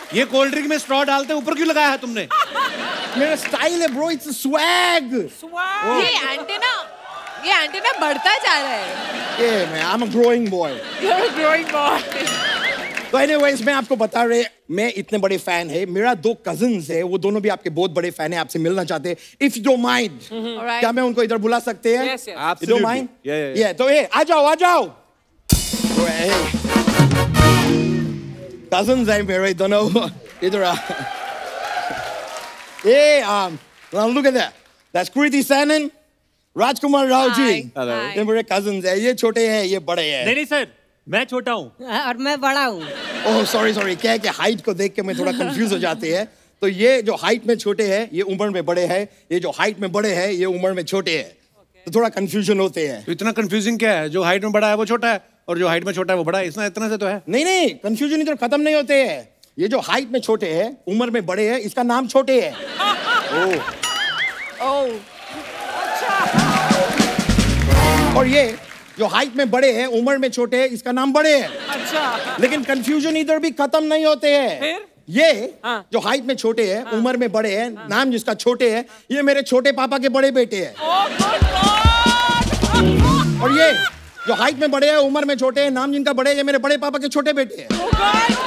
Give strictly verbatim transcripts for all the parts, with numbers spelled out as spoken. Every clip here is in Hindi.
ये कोल्ड ड्रिंक में स्ट्रॉ डालते ऊपर क्यों लगाया है तुमने? मेरा स्टाइल है ब्रो, इट्स स्वैग। स्वैग। ये एंटीना, ये एंटीना बढ़ता जा रहा है। ये मैं, I am a growing boy. You are a growing boy. तो एनीवेज मैं आपको बता रहे, मैं इतने बड़े फैन है, मेरा दो कजिन्स है, वो दोनों भी आपके बहुत बड़े फैन है, आपसे मिलना चाहते हैं। इफ यू डोंट माइंड, क्या मैं उनको इधर बुला सकते हैं? Yes, yes. Absolutely. You don't mind? Yeah, yeah, yeah. Yeah, तो ये आ जाओ, आ जाओ। कजिन्स है मेरे दोनों, इधर आ। Hey, um, now look at that. That's Kriti Sanon, Rajkumar Rao ji. ये मेरे cousins हैं, ये छोटे हैं, ये बड़े हैं। नहीं नहीं सर, मैं छोटा हूँ और मैं बड़ा हूँ। ओह सॉरी सॉरी, क्या है कि हाइट को देख के मैं थोड़ा कंफ्यूज हो जाते हैं। तो ये जो हाइट में छोटे हैं, ये उम्र में बड़े हैं, ये जो हाइट में बड़े हैं, ये उम्र में छोटे हैं। तो थोड़ा कंफ्यूजन होते हैं। तो इतना कंफ्यूजिंग क्या है? जो हाइट में बड़ा है वो छोटा है और जो हाइट में छोटा है वो बड़ा है, इतना इतना से तो है। नहीं नहीं, कंफ्यूजन इधर खत्म नहीं होते हैं। ये जो हाइट में छोटे हैं, उम्र में बड़े हैं, इसका नाम छोटे है। ओह ओह, और ये जो हाइट में बड़े हैं, उम्र में छोटे हैं, इसका नाम बड़े हैं। अच्छा। लेकिन कंफ्यूजन इधर भी खत्म नहीं होते हैं। फिर? ये हाँ। जो हाइट में छोटे हैं, हाँ। उम्र में बड़े हैं, हाँ। नाम जिसका छोटे है, ये मेरे छोटे पापा के बड़े बेटे हैं। Oh good God. और ये जो हाइट में बड़े हैं, उम्र में छोटे हैं, नाम जिनका बड़े हैं, ये मेरे बड़े पापा के छोटे बेटे हैं। ओह गॉड।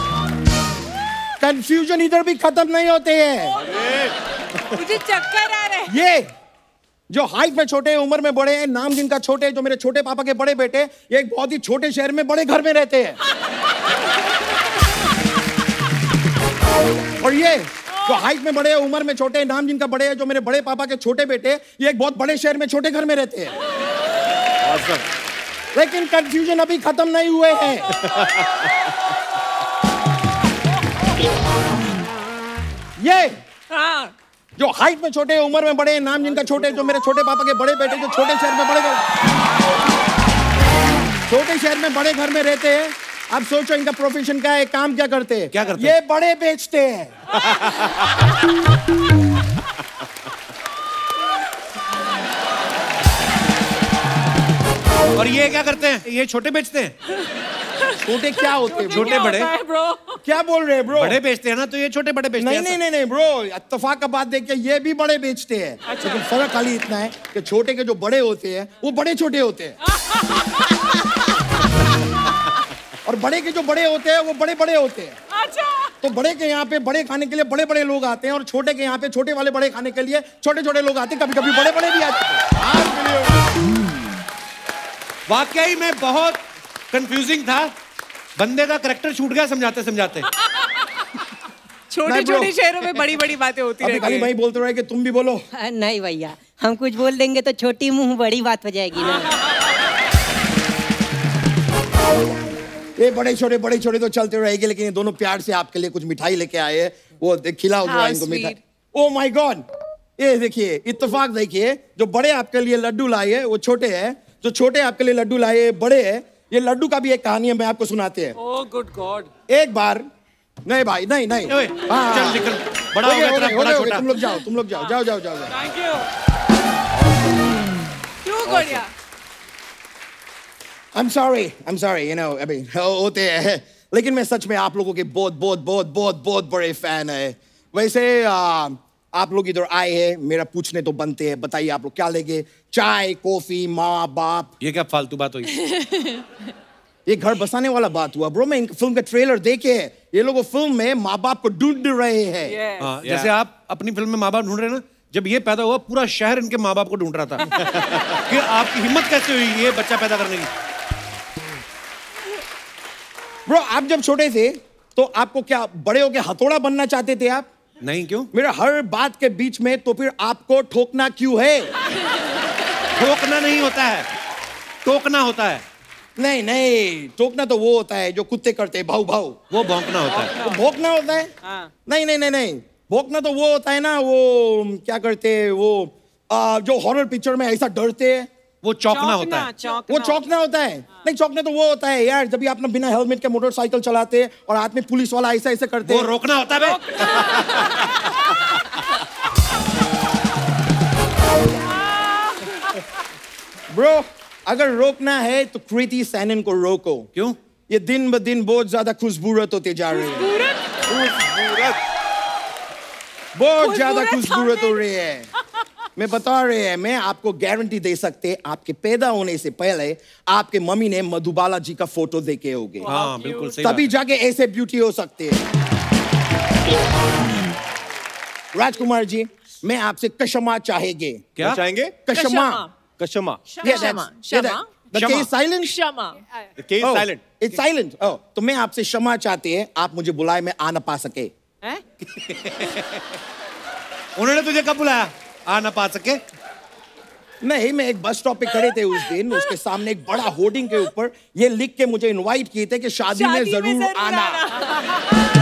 कंफ्यूजन इधर भी खत्म नहीं होते हैं। मुझे चक्कर आ रहे हैं। ये जो हाइट में छोटे हैं, उम्र में बड़े हैं, नाम जिनका छोटे हैं, जो मेरे छोटे पापा के बड़े बेटे, ये एक बहुत ही छोटे शहर में बड़े घर में रहते हैं। और ये जो हाइट में बड़े हैं, उम्र में छोटे हैं, नाम जिनका बड़े हैं, जो मेरे बड़े पापा के छोटे बेटे, ये एक बहुत बड़े शहर में छोटे घर में रहते हैं। awesome. लेकिन कंफ्यूजन अभी खत्म नहीं हुए हैं। ये हाँ। जो हाइट में छोटे, उम्र में बड़े, नाम जिनका छोटे, जो मेरे छोटे पापा के बड़े बेटे, जो छोटे शहर में बड़े घर छोटे शहर में बड़े घर में रहते हैं। आप सोचो इनका प्रोफेशन क्या है, काम क्या करते हैं? क्या करते ये हैं? बड़े बेचते हैं। और ये क्या करते हैं? ये छोटे बेचते हैं। छोटे क्या होते हैं? छोटे बड़े ब्रो, क्या बोल रहे हैं ब्रो? बड़े बेचते हैं ना, तो ये छोटे बड़े बेचते नहीं हैं। नहीं नहीं नहीं ब्रो, इत्तेफाक का बात देख के ये भी बड़े बेचते हैं। अच्छा। लेकिन फर्क खाली इतना है कि छोटे के जो बड़े होते हैं, वो बड़े छोटे होते हैं। और बड़े के जो बड़े होते हैं, वो बड़े बड़े होते हैं। अच्छा। तो बड़े के यहाँ पे बड़े खाने के लिए बड़े बड़े लोग आते हैं, और छोटे के यहाँ पे छोटे वाले बड़े खाने के लिए छोटे छोटे लोग आते हैं। कभी कभी बड़े बड़े भी आते हैं। वाकई में बहुत कंफ्यूजिंग था। बंदे का करैक्टर छूट गया समझाते समझाते। छोटे छोटे शहरों में बड़ी बड़ी बातें होती रहती खाली है। भाई बोलते रहे कि तुम भी बोलो। नहीं भैया, हम कुछ बोल देंगे तो छोटी मुंह बड़ी बात हो जाएगी ना। ये बड़े छोटे बड़े छोटे तो चलते रहेंगे, लेकिन ये दोनों प्यार से आपके लिए कुछ मिठाई लेके आए हैं। वो खिलाओ जो इनको मिठाई। ओह माय गॉड, ये देखिए इत्तेफाक देखिए, जो बड़े आपके लिए लड्डू लाए हैं वो छोटे हैं, जो छोटे आपके लिए लड्डू लाए हैं बड़े हैं। ये लड्डू का भी एक कहानी है, मैं आपको सुनाते हैं। Oh good God. एक बार, नहीं भाई नहीं नहीं, हाँ, चल निकल, बड़ा हो गया तेरा, बड़ा छोटा। तुम लोग जाओ, तुम लोग जाओ, जाओ जाओ जाओ। Thank you. क्यों गड़िया? I'm sorry, I'm sorry, you know, अभी होते हैं, लेकिन मैं सच में आप लोगों के बहुत बहुत बहुत बहुत बहुत बड़े फैन है। वैसे आ, आप लोग इधर आए हैं, मेरा पूछने तो बनते हैं। बताइए आप लोग क्या लेंगे? चाय, कॉफी, माँ बाप? ये क्या फालतू बात हुई? ये घर बसाने वाला बात हुआ ब्रो। मैं फिल्म का ट्रेलर देखे, ये लोग फिल्म में माँ बाप को ढूंढ रहे हैं। yes. हाँ, जैसे आप अपनी फिल्म में माँ बाप ढूंढ रहे हैं ना, जब ये पैदा हुआ पूरा शहर इनके माँ बाप को ढूंढ रहा था। कि आपकी हिम्मत कैसे हुई ये बच्चा पैदा करने की? ब्रो आप जब छोटे थे तो आपको क्या बड़े होके हथौड़ा बनना चाहते थे आप? नहीं, क्यों? मेरा हर बात के बीच में तो फिर आपको ठोकना क्यों है? ठोकना नहीं होता है, टोकना होता है। नहीं नहीं, टोकना तो वो होता है जो कुत्ते करते हैं, भाऊ भाऊ। वो भौंकना होता है। तो भौंकना होता है? हाँ। नहीं नहीं नहीं नहीं, भौंकना तो वो होता है ना, वो क्या करते हैं वो आ, जो हॉरर पिक्चर में ऐसा डरते हैं, वो चौंकना होता है। चौंकना। वो चौंकना होता है। नहीं, चौंकना तो वो होता है यार जब भी आप ना बिना हेलमेट के मोटरसाइकिल चलाते हैं और हाथ में पुलिस वाला ऐसा ऐसा करते वो हैं। रोकना होता है बे। ब्रो अगर रोकना है तो कृति सैनन को रोको। क्यों? ये दिन ब दिन बहुत ज्यादा खुशबूरत होते जा रहे हैं। खूबसूरत, बहुत ज्यादा खूबसूरत हो रही है। मैं बता रहे हैं, मैं आपको गारंटी दे सकते, आपके पैदा होने से पहले आपके मम्मी ने मधुबाला जी का फोटो देखे होंगे। हाँ बिल्कुल सही तभी जाके ऐसे ब्यूटी हो सकती है। राजकुमार जी, मैं आपसे क्षमा चाहेंगे। क्या चाहेंगे? क्षमा। कशमा। Yeah, that's- क्षमा, yeah, that- the क्षमा। K is silent? क्षमा। केस Oh, silent. it's silent. Oh, तो मैं आपसे क्षमा चाहते हैं, आप मुझे बुलाए, मैं आ ना पा सके। हैं? उन्होंने तुझे कब बुलाया? आ ना पा सके? नहीं, मैं एक बस स्टॉप पे खड़े थे उस दिन, उसके सामने एक बड़ा होर्डिंग के ऊपर ये लिख के मुझे इनवाइट किए थे कि शादी में शादी में जरूर जरूर आना। आना।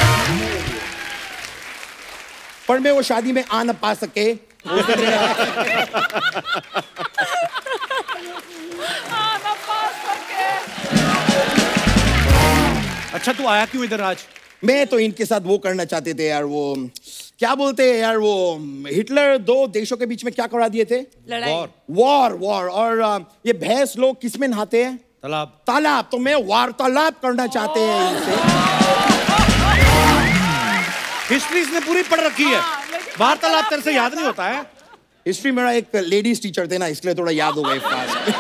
पर मैं वो शादी में आ ना पा सके। आना पा सके। अच्छा तू आया क्यों इधर आज? मैं तो इनके साथ वो करना चाहते थे यार, वो क्या बोलते हैं यार, वो हिटलर दो देशों के बीच में क्या करा दिए थे? लड़ाई। वॉर। वॉर वॉर और अ, ये भैंस लोग किस में नहाते हैं? तालाब। तालाब। तो मैं वार्तालाप करना चाहते हैं इनसे। हिस्ट्री इसने पूरी पढ़ रखी है, वार्तालाप तेरे से याद नहीं होता है? हिस्ट्री मेरा एक लेडीज टीचर थे ना, इसलिए थोड़ा याद हो गए फास्ट।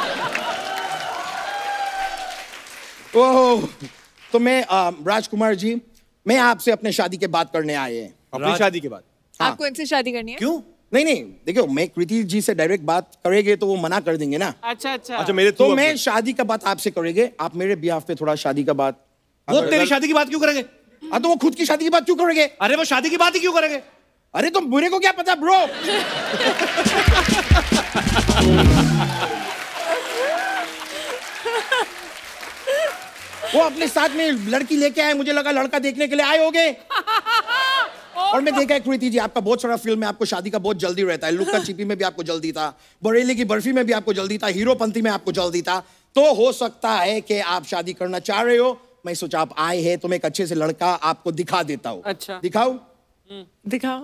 ओह, तो मैं अ, राजकुमार जी, मैं आपसे अपने शादी के बात करने आए हैं। अपनी राज- शादी के बाद। हाँ। आपको इनसे शादी करनी है? क्यों? नहीं नहीं, देखो, मैं कृति जी से डायरेक्ट बात करेंगे तो वो मना कर देंगे ना। अच्छा अच्छा। अच्छा मेरे तो थ्रू मैं शादी का बात आपसे करेंगे, आप मेरे बिहाफ पे थोड़ा शादी का बात। वो तेरी शादी की बात क्यों करेंगे? हाँ, तो वो खुद की शादी की बात क्यों करेंगे? अरे वो शादी की बात ही क्यों करेंगे? अरे तो मेरे को क्या पता ब्रो। वो अपने साथ में लड़की लेके आए, मुझे लगा लड़का देखने के लिए आए होगे। और मैं देखा है कृति जी, आपका बहुत सारा फिल्म में आपको शादी का बहुत जल्दी रहता है। लुक्का छिपी में भी आपको जल्दी था, बरेली की बर्फी में भी आपको जल्दी था, हीरोपंती में आपको जल्दी था। तो हो सकता है कि आप शादी करना चाह रहे हो। मैं सोचा आप आए हैं तो मैं एक अच्छे से लड़का आपको दिखा देता हूँ। अच्छा। दिखाऊं? दिखाओ।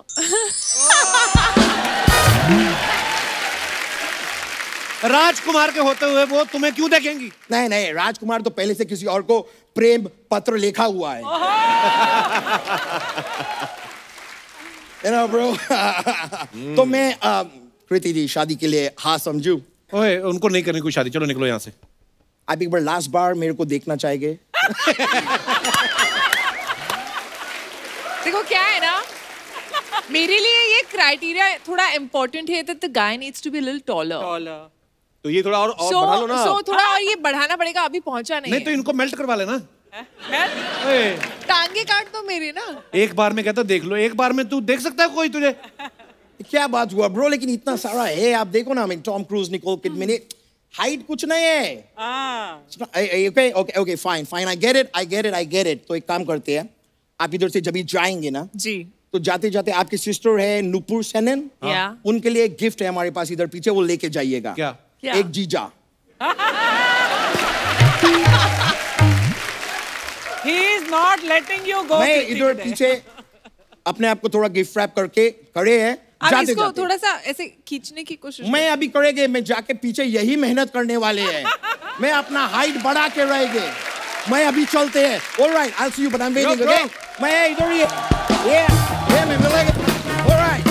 राजकुमार के होते हुए वो तुम्हें क्यों देखेंगी? नहीं नहीं, राजकुमार तो पहले से किसी और को प्रेम पत्र लिखा हुआ है। You know, bro? तो मैं अ, कृति जी शादी के लिए हाँ समझू। ओए उनको नहीं करनी कोई शादी, चलो निकलो यहाँ से। आप एक बार लास्ट बार मेरे को देखना चाहेंगे? देखो क्या है ना, मेरे लिए ये क्राइटेरिया थोड़ा इम्पोर्टेंट है that the guy needs to be a little taller. तो ये थोड़ा और और So बढ़ा लो ना। so थोड़ा और ये बढ़ाना पड़ेगा, अभी पहुंचा नहीं नहीं है। तो इनको मेल्ट करवा लेना। मैं ओए, टांगे काट दो मेरी ना। एक बार में कहता देख लो, एक बार में तू देख सकता है कोई तुझे? क्या बात हुआ ब्रो, लेकिन इतना सारा है, आप देखो ना, मैं Tom Cruise, Nicole Kidman, height कुछ नहीं है। Okay okay okay fine fine, I get it I get it I get it. तो एक काम करते हैं, आप इधर से जब भी जाएंगे ना, जी। तो जाते जाते आपकी सिस्टर है नुपुर सेनन, या। उनके लिए एक गिफ्ट है हमारे पास इधर पीछे, वो लेके जाइएगा। क्या? क्या? एक जीजा। He is not letting you go. मैं Kriti, इधर today. पीछे अपने आप को थोड़ा गिफ्ट रैप करके खड़े हैं, आप जाते इसको जाते थोड़ा सा ऐसे खींचने की कोशिश मैं अभी करेंगे, मैं जाके पीछे यही मेहनत करने वाले हैं। मैं अपना हाइट बढ़ा के रहेंगे, मैं अभी चलते हैं। Alright, I will see you but I am waiting, bro. Okay? मैं इधर ही ये ये मैं मिलेंगे। Alright.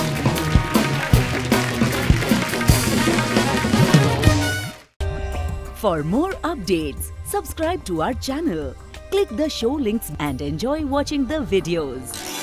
For more updates, subscribe to our channel, click the show links and enjoy watching the videos.